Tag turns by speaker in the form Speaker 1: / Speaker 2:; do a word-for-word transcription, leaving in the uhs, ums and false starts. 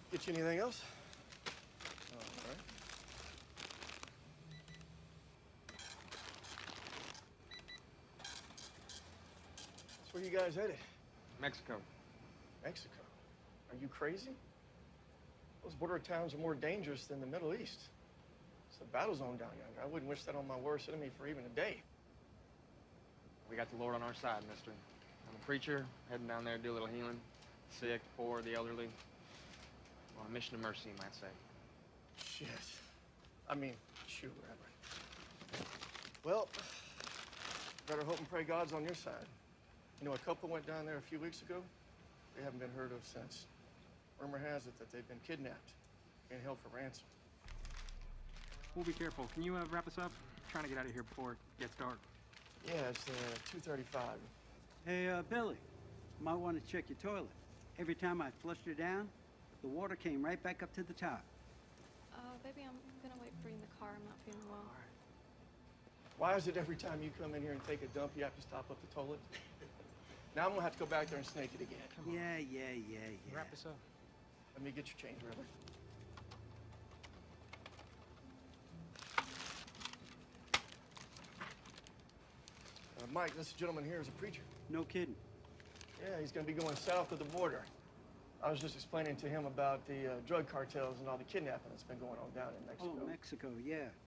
Speaker 1: Get you anything else? All right. So where you guys headed?
Speaker 2: Mexico.
Speaker 1: Mexico? Are you crazy? Those border towns are more dangerous than the Middle East. It's a battle zone down yonder. I wouldn't wish that on my worst enemy for even a day.
Speaker 2: We got the Lord on our side, mister. I'm a preacher, heading down there to do a little healing. Sick, poor, the elderly. Well, a mission of mercy, you might say.
Speaker 1: Shit. I mean, shoot, Reverend. Well, better hope and pray God's on your side. You know, a couple went down there a few weeks ago. They haven't been heard of since. Rumor has it that they've been kidnapped and held for ransom.
Speaker 3: We'll be careful. Can you uh, wrap us up? I'm trying to get out of here before it gets dark.
Speaker 1: Yeah, it's uh, two thirty-five.
Speaker 4: Hey, uh, Billy, might want to check your toilet. Every time I flushed her down, the water came right back up to the top.
Speaker 5: Uh, baby, I'm gonna wait for you in the car. I'm not feeling well.
Speaker 1: All right. Why is it every time you come in here and take a dump, you have to stop up the toilet? Now I'm gonna have to go back there and snake it again.
Speaker 4: Come on. Yeah, yeah, yeah, yeah.
Speaker 3: Wrap us up.
Speaker 1: Let me get your change, Reverend. Uh, Mike, this gentleman here is a preacher.
Speaker 4: No kidding.
Speaker 1: Yeah, he's gonna be going south of the border. I was just explaining to him about the uh, drug cartels and all the kidnapping that's been going on down in Mexico.
Speaker 4: Oh, Mexico, yeah.